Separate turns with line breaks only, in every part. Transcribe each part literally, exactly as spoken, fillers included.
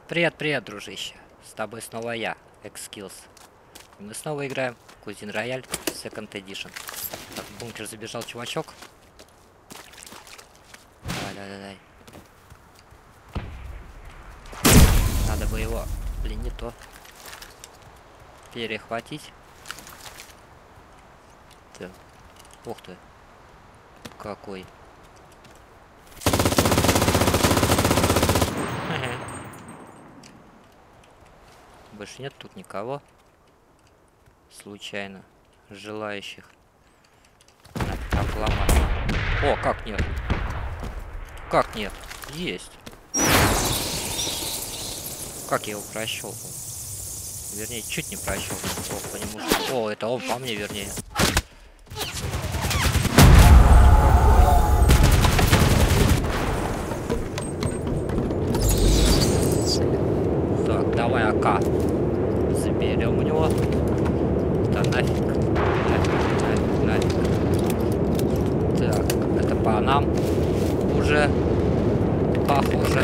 Привет, привет, дружище. С тобой снова я, Xkills. И мы снова играем в Cuisine Royale Second Edition. Так, в бункер забежал чувачок. Давай, давай, давай. Надо бы его, блин, не то, перехватить. Так. Ух ты. Какой. Больше нет тут никого случайно желающих обломать. О, как нет? Как нет? Есть. Как я его прощелкал? Вернее, чуть не прощелкал. О, по нему... О, это он по мне, вернее. Так, давай АК заберем у него. Да нафиг. Нафиг, нафиг, нафиг. Так, это по нам уже похоже.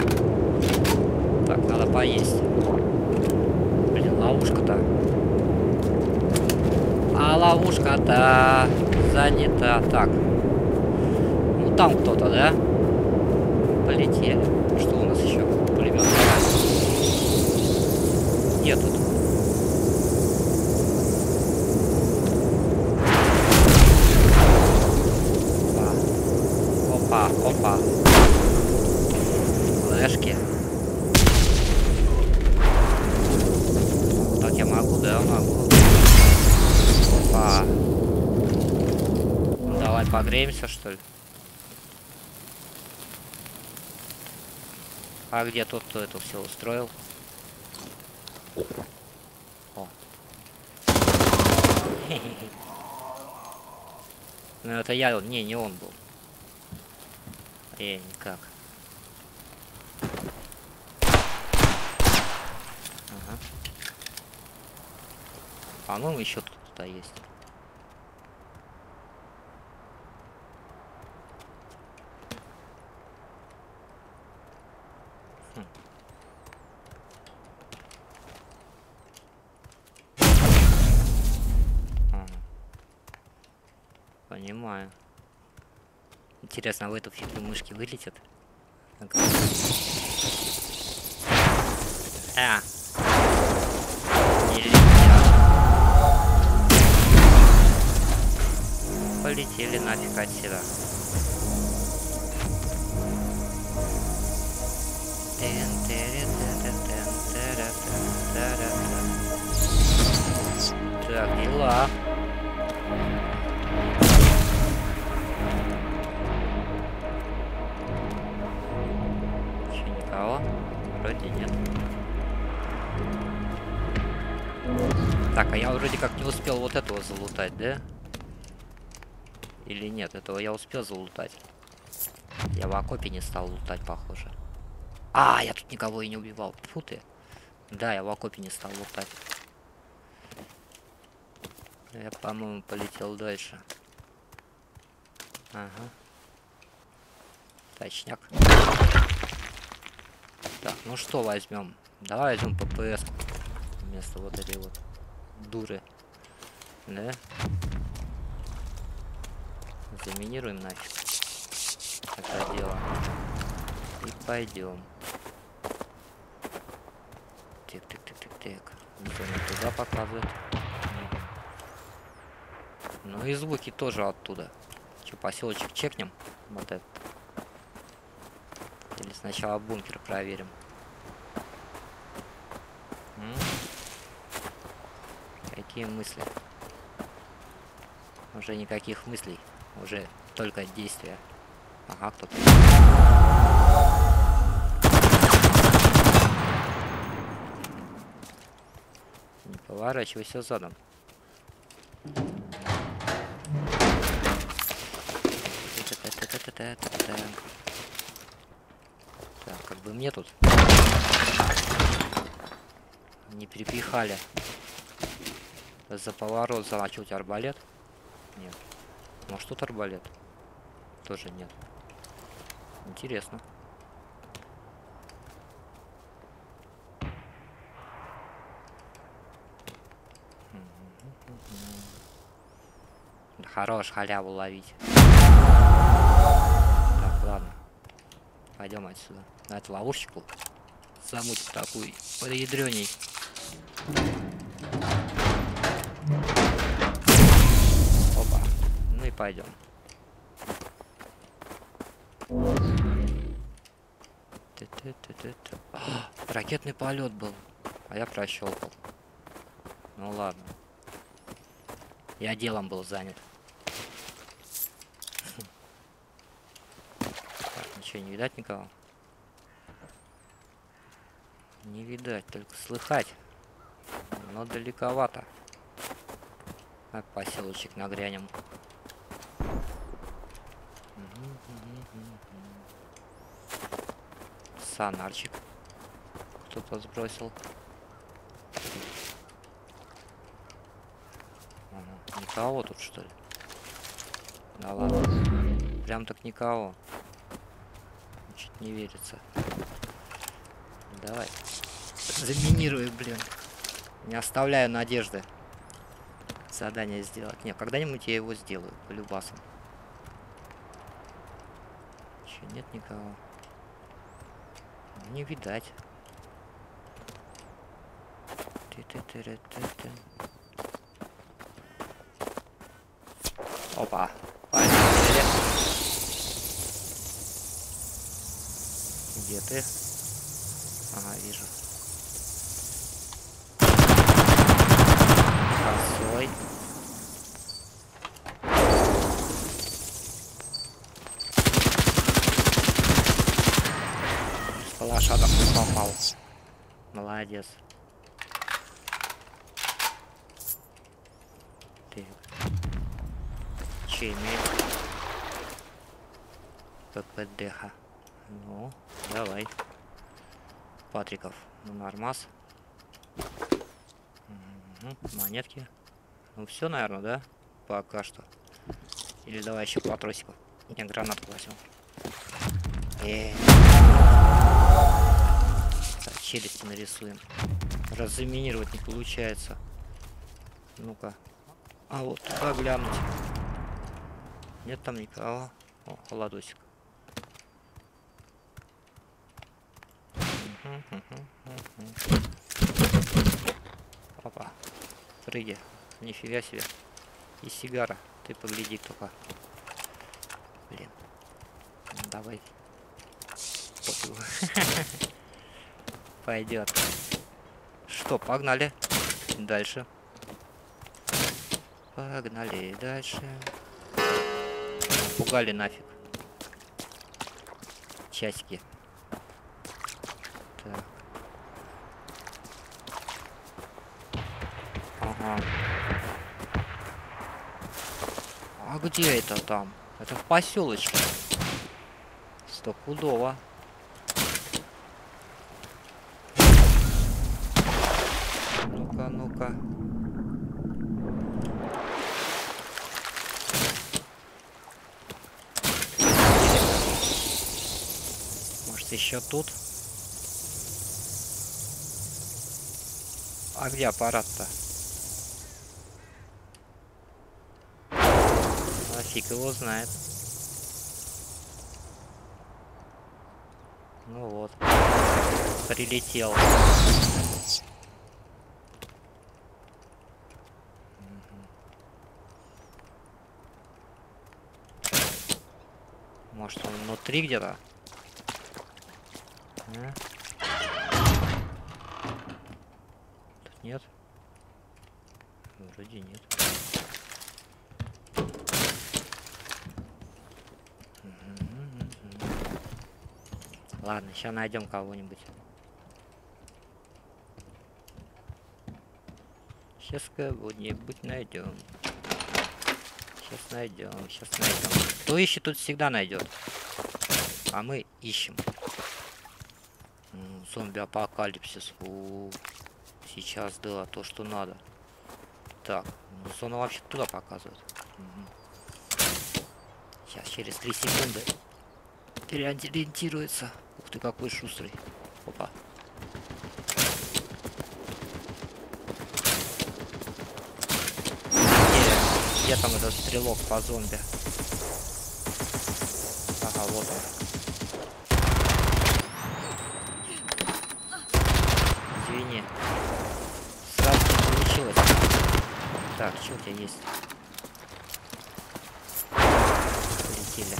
Так, надо поесть. Блин, ловушка-то. А ловушка-то занята. Так. Ну там кто-то, да? Полетели. Что у нас еще? Пулемет. Где тут? Опа, опа, опа. Флешки. Так я могу, да, могу. Опа. Ну, давай погреемся, что ли? А где тот, кто это все устроил? О. Ну это я, не, не он был. Эй, никак. Ага. А ну еще тут-то есть. Хм. Ага. Понимаю. Интересно, а в эту фигню мышки вылетят? А. Не летят. Полетели нафиг отсюда. Так, дела. Еще никого? Вроде нет. Так, а я вроде как не успел вот этого залутать, да? Или нет, этого я успел залутать. Я в окопе не стал лутать, похоже. А, я тут никого и не убивал. Фу ты. Да, я в окопе не стал лутать. Я, по-моему, полетел дальше. Ага. Точняк. Так, ну что возьмем? Давай возьмем ППС вместо вот этой вот дуры. Да? Заминируем нафиг это дело. И пойдем. Тик, тик, тик, тик, тик. Зону туда показывает. Ну и звуки тоже оттуда. Че, поселочек чекнем? Вот это. Или сначала бункер проверим. М? Какие мысли? Уже никаких мыслей. Уже только действия. Ага, кто-то. Не поворачивайся задом. Так, как бы мне тут не перепихали за поворот залачивать арбалет. Нет. Может тут арбалет? Тоже нет. Интересно. Хорош халяву ловить. Так, ладно. Пойдем отсюда. На эту ловушечку замутим такую подъядрёней. Опа. Ну и пойдем. А, ракетный полет был. А я прощелкал. Ну ладно. Я делом был занят. Так, ничего не видать никого. Не видать, только слыхать. Но далековато. А поселочек нагрянем. Сонарчик кто-то сбросил. Ага. Никого тут, что ли? Да ладно. Прям так никого. Чуть не верится. Давай. Заминирую, блин. Не оставляю надежды задание сделать. Не, когда-нибудь я его сделаю по любасам. Че, нет никого? Не видать. Ты-ты-ты-ты-ты-ты. Опа. Поехали. Где ты? Ага, вижу. Косой. С лошадок попал. Молодец. Ты. Че имеет? ППДХ. Ну, давай. Патриков. Ну, нормас. Угу. Монетки. Ну, все, наверное, да? Пока что. Или давай еще патросиков. Не, гранатку возьму. Э -э -э. Так, челюсти нарисуем. Разаминировать не получается. Ну-ка. А вот туда глянуть. Нет там никого. О, холодосик. Опа. Прыги. Нифига себе. И сигара. Ты погляди только. Блин. Ну, давай. Пойдет. Что, погнали. Дальше. Погнали дальше. Пугали нафиг. Часики. Так. Ага. А где это там? Это в поселочке. Стопудово. Ну-ка, ну-ка. Может, еще тут? А где аппарат-то? А фиг его знает. Ну вот. Прилетел. Может, он внутри где-то? А? Тут нет? Вроде нет. Ладно, сейчас найдем кого-нибудь. Сейчас кого-нибудь найдем. Сейчас найдем, сейчас найдем. Кто ищет, тут всегда найдет. А мы ищем. Зомби-апокалипсис. Сейчас, да, то, что надо. Так, ну, зона вообще туда показывает. Угу. Сейчас, через три секунды переориентируется. Ух ты, какой шустрый. Опа. Где там этот стрелок по зомби? Ага, вот он. Извини. Сразу не получилось. Так, что у тебя есть? Полетели.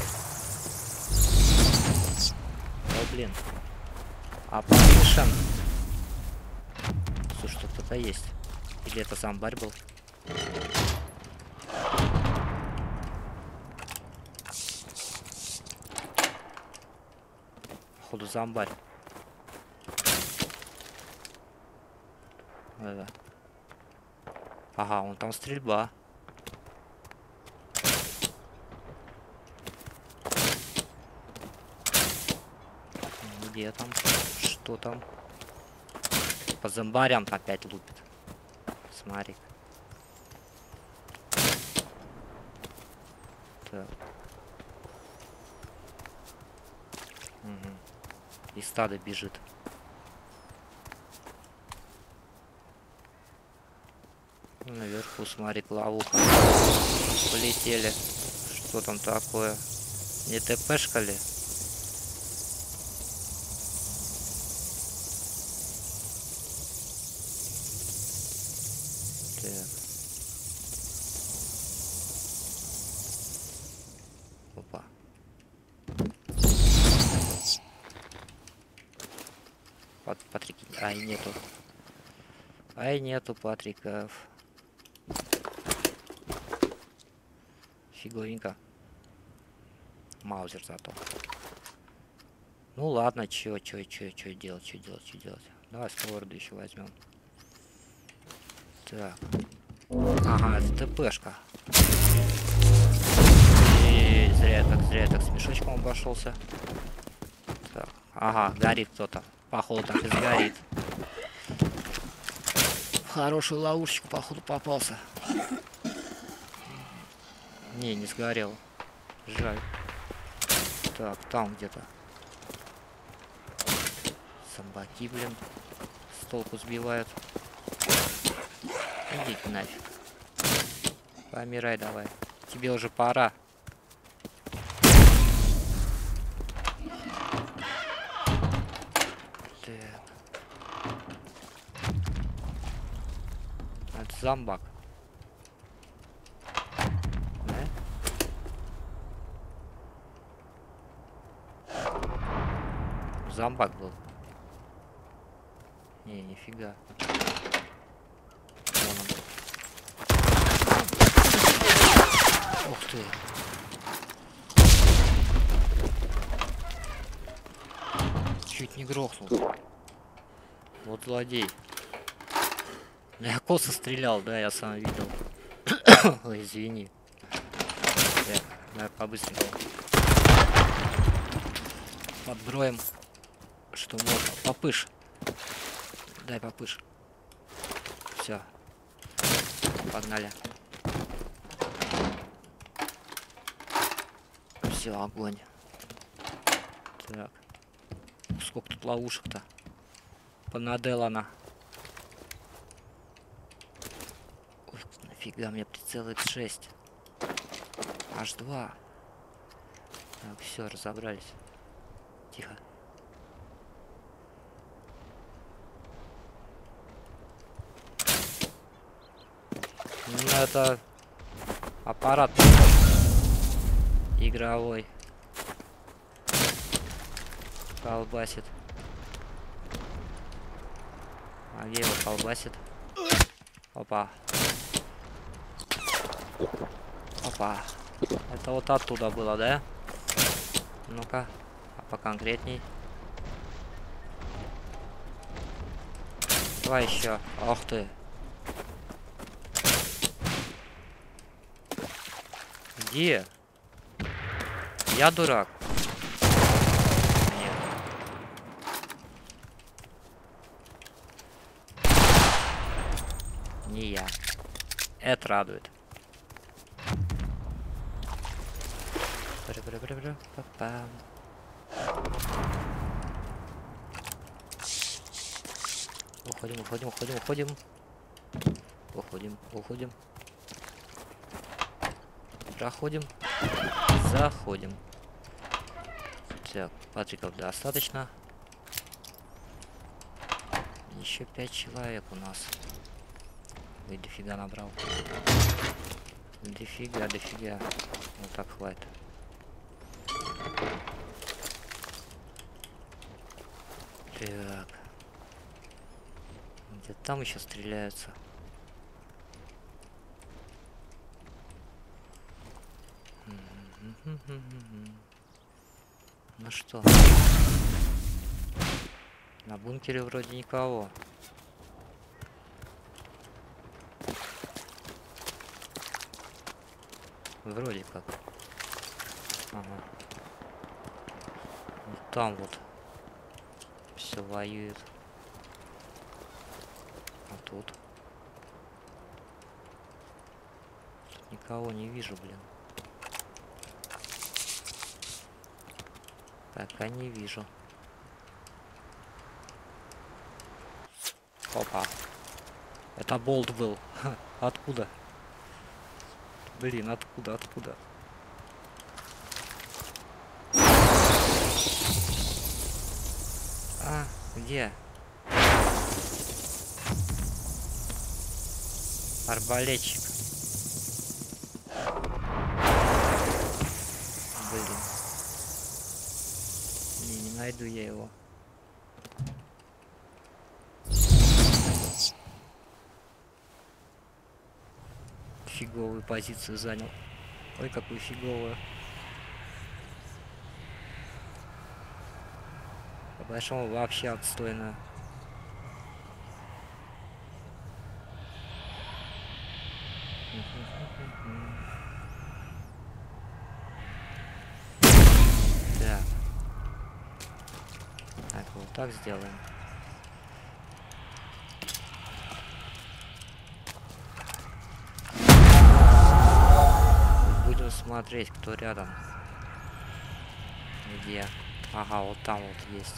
О, блин. А Partition. Слушай, что кто-то есть. Или это зомбарь был? Походу зомбарь. Это. Ага, вон там стрельба. Где там? Что там? По зомбарям опять лупит. Смотри. Так. Угу. И стадо бежит. Наверху, смотри, ловуха. Полетели. Что там такое? Не ТПшка ли? Так. Опа. Пат Патрик. Ай, нету. Ай, нету Патриков. Фиговенько. Маузер зато. Ну ладно, чё, чё, чё, чё делать, чё делать, чё делать. Давай сковороду еще возьмем. Так. Ага, это ТПшка. И зря я так, зря я так с мешочком обошелся. Так. Ага, горит кто-то. Походу так и сгорит. В хорошую ловушечку, походу, попался. Не, не сгорел. Жаль. Так, там где-то. Собаки, блин. С толку сбивают. Идите нафиг. Помирай давай. Тебе уже пора. Так. Это зомбак. Да? Зомбак был. Не, нифига. Вон он. Ух ты. Чуть не грохнул. Вот злодей. Я косо стрелял, да, я сам видел. Ой, извини. Так, надо по-быстрому. Подброем. Что можно. Попыш. Дай попыш. Все. Погнали. Все, огонь. Так. Сколько тут ловушек-то? Понаделана. Ой, нафига мне прицел икс шесть. аш два. Так, все, разобрались. Тихо. Ну, это аппарат игровой. Колбасит. А где его колбасит? Опа. Опа. Это вот оттуда было, да? Ну-ка. А поконкретней. Давай еще. Ох ты. Где? Я дурак. Нет. Не я. Это радует. Па-па-па-па-па. Уходим, уходим, уходим, уходим. Уходим, уходим. Проходим. Заходим. Так, патриков достаточно. Еще пять человек у нас. Ой, дофига набрал. Дофига, дофига. Вот так хватит. Так. Где там еще стреляются? Ну что? На бункере вроде никого. Вроде как. Ага. Вот там вот все воюет. А тут? Тут никого не вижу, блин. Пока не вижу. Опа. Это болт был. Откуда? Блин, откуда, откуда? А, где? Арбалетчик. Блин. Не, не найду я его. Фиговую позицию занял. Ой, какую фиговую. По большому вообще отстойно. Так. Так, вот так сделаем. Будем смотреть, кто рядом. Где? Ага, вот там вот есть.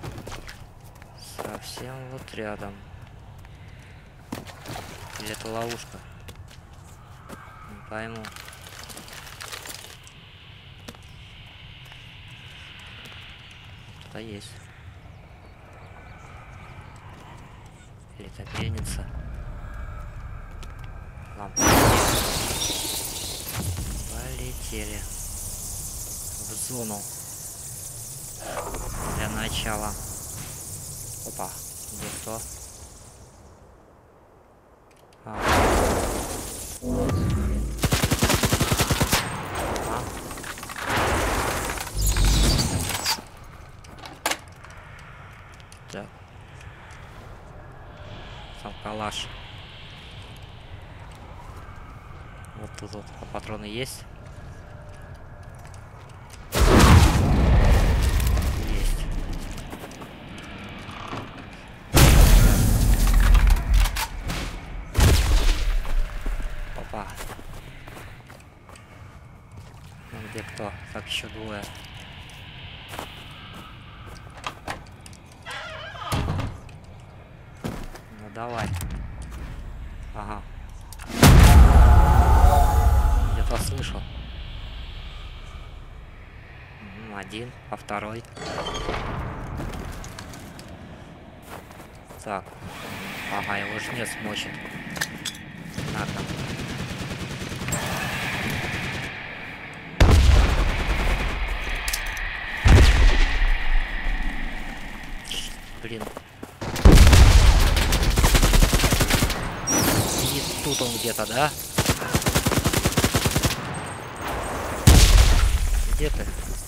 Совсем вот рядом. Или это ловушка? Не пойму. Кто-то есть. Или это пленница? Лампа. Полетели в зону для начала. Опа, где кто? А. А. Так. Сам калаш. Вот тут вот. А патроны есть? Есть. Опа. Ну где кто? Так, еще двое. Ну давай. Ага. Где-то слышал. Один, а второй. Так. Ага, его жнец мочит. На-ка. Блин. И тут он где-то, да? Где ты?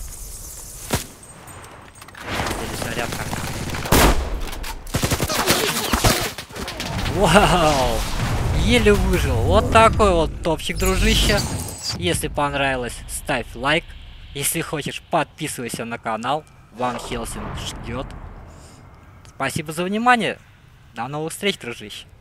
Зарядка. Вау! Еле выжил. Вот такой вот топчик, дружище. Если понравилось, ставь лайк. Если хочешь, подписывайся на канал. Ван Хелсинг ждет. Спасибо за внимание. До новых встреч, дружище.